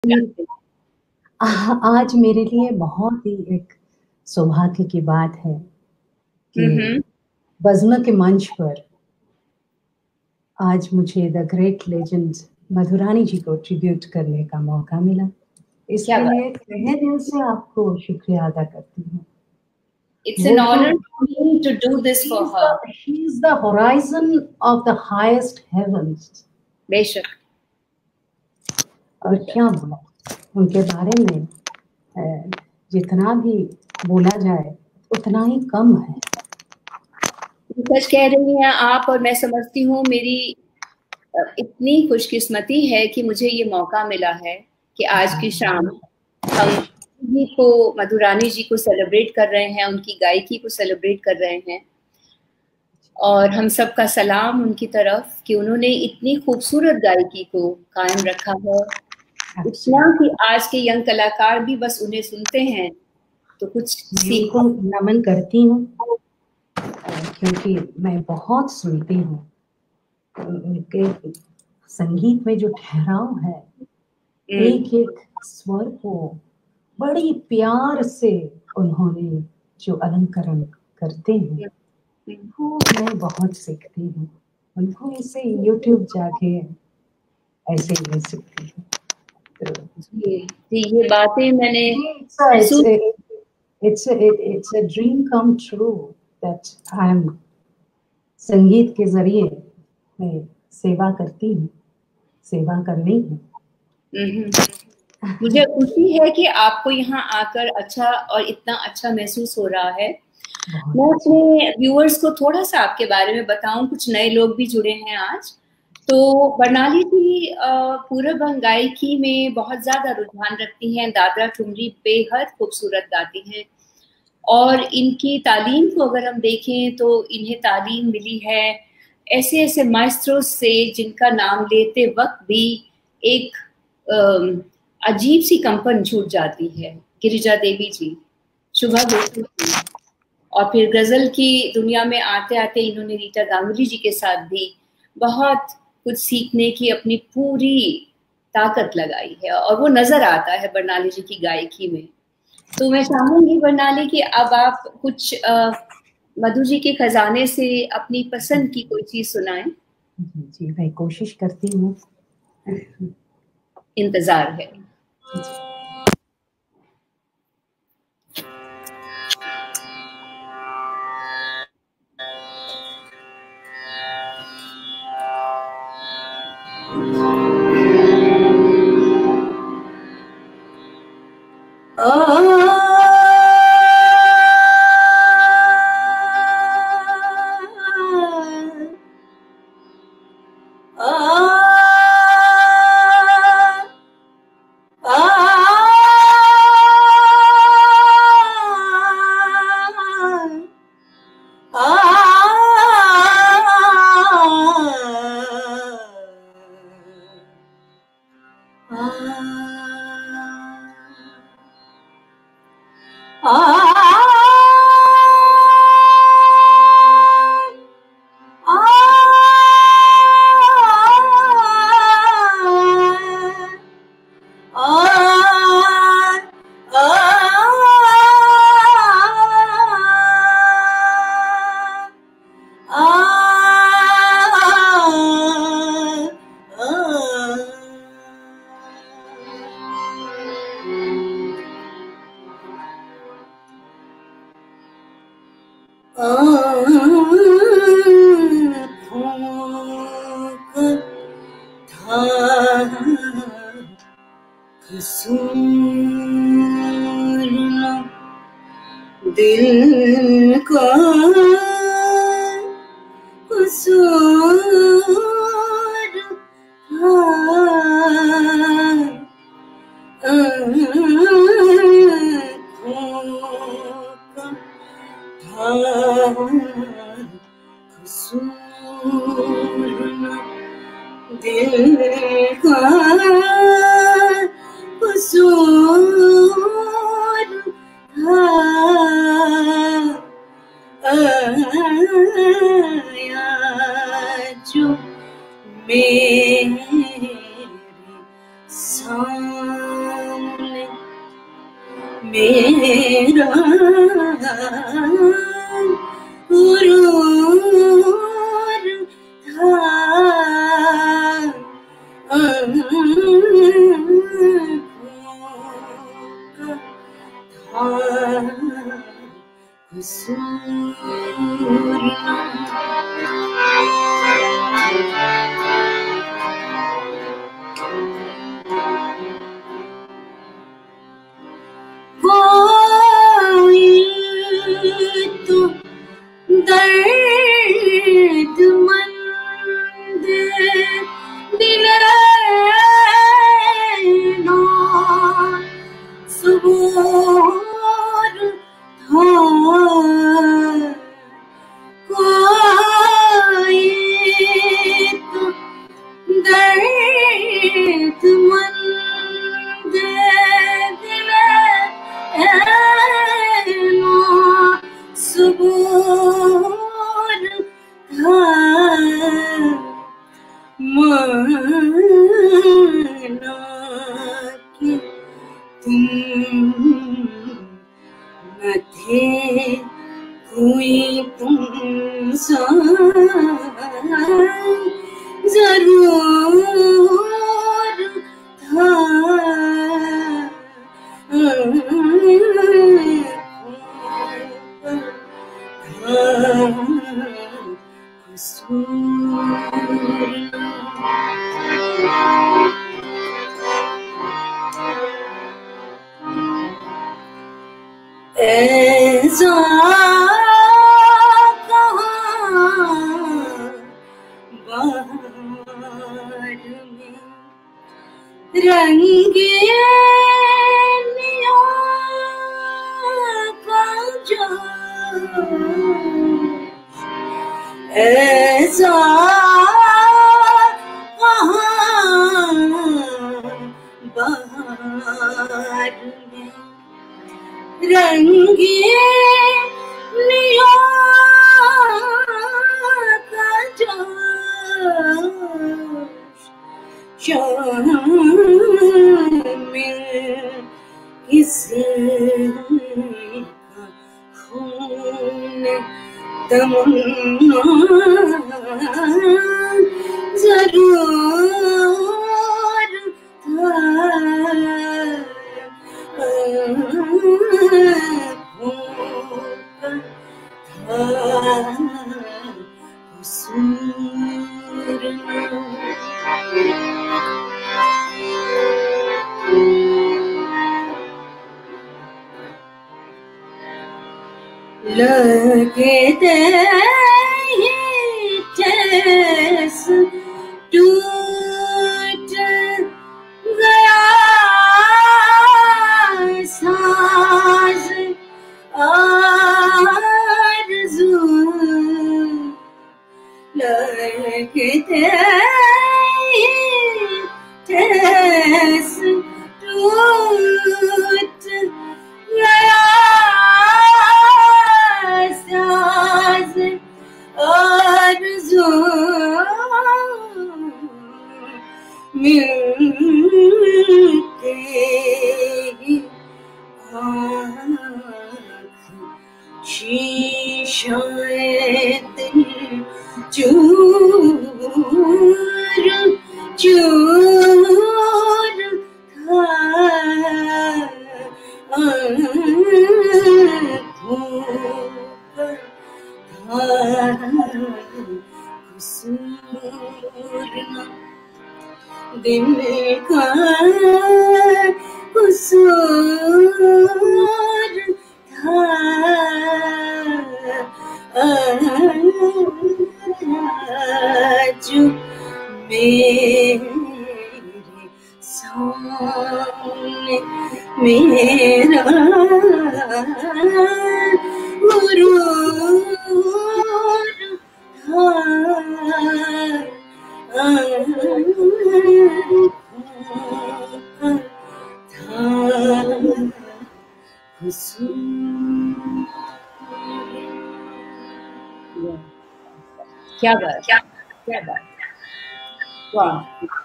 जानते हैं। आज मेरे लिए बहुत ही एक सौभाग्य की बात है कि हुँ, हुँ। बज़्म के मंच पर आज मुझे the great legend Madhurani ji को ट्रिब्यूट करने का मौका मिला। क्या इसके बात लिए है! तहे दिल से आपको शुक्रिया अदा करती हूँ। इट्स वो एन तो honour for me to do this for her. She is the horizon of the highest heavens. बेशक, और बेशक। क्या बोला उनके बारे में जितना भी बोला जाए उतना ही कम है। सच कह रही हैं आप और मैं समझती हूँ मेरी इतनी खुशकिस्मती है कि मुझे ये मौका मिला है कि आज की शाम हम जी को मधुरानी जी को सेलिब्रेट कर रहे हैं, उनकी गायकी को सेलिब्रेट कर रहे हैं। और हम सबका सलाम उनकी तरफ कि उन्होंने इतनी खूबसूरत गायकी को कायम रखा है। इतना एब्सोल्युटली। कि आज के यंग कलाकार भी बस उन्हें सुनते हैं तो कुछ मैं सीख। उनको नमन करती हूँ क्योंकि मैं बहुत सुनती हूँ। उनके संगीत में जो ठहराव है, एक-एक स्वर को बड़ी प्यार से उन्होंने जो अलंकरण करते हैं, वो मैं बहुत सीखती हूँ। उनको ऐसे यूट्यूब जाके ऐसे ही मैं सीखती हूँ। तो जी, जी, ये बातें मैंने जी, it's महसूस। a it's a dream come true that I'm संगीत के ज़रिए मैं सेवा करती हूँ, सेवा करनी है। मुझे खुशी है कि आपको यहाँ आकर अच्छा और इतना अच्छा महसूस हो रहा है। बहुत मैं अच्छा। अपने व्यूअर्स को थोड़ा-सा आपके बारे में बताऊँ, कुछ नए लोग भी जुड़े हैं आज। तो बरनाली जी पूरब गायकी में बहुत ज़्यादा रुझान रखती हैं, दादरा ठुमरी बेहद खूबसूरत गाती हैं और इनकी तालीम को अगर हम देखें तो इन्हें तालीम मिली है ऐसे-ऐसे माएस्ट्रोस से जिनका नाम लेते वक़्त भी एक अजीब-सी कंपन छूट जाती है। गिरिजा देवी जी, शुभा गोस्वामी जी और फिर गज़ल की दुनिया में आते-आते इन्होंने रीटा गांगुली जी के साथ भी बहुत कुछ सीखने की अपनी पूरी ताकत लगाई है और वो नज़र आता है बरनाली जी की गायकी में। तो मैं चाहूँगी बरनाली कि अब आप कुछ मधु जी के खजाने से अपनी पसंद की कोई चीज़ सुनाएँ। जी, जी, मैं कोशिश करती हूँ। इंतज़ार है। जी। दिल का कसूर दिल का कसूर आया जो मेरी सांस मेरा गुरूर था, दर्दमंद दिल सुबूर था, कोई तो दर्दमंद दिल सुबूर था, माना कि तुम न थे, कोई तुम सा जरूर था, ऐसा कहाँ बाहर में रंगीनियों का जोश, ऐसा कहाँ बाहर में रंगीनियों का जोश, शामिल किसका खून तमन्ना जरूर था, लगे ठेस टूट गया साज आरज़ू, लगे ठेस टूट गया साज आरज़ू, मिलके ही आँख शीशाए दिल चूर चूर था, आँखों पर था कसूर ना, दिल का कसूर था, जो मेरे सामने मेरा गुरूर था, क्या बात, क्या बात, वाह।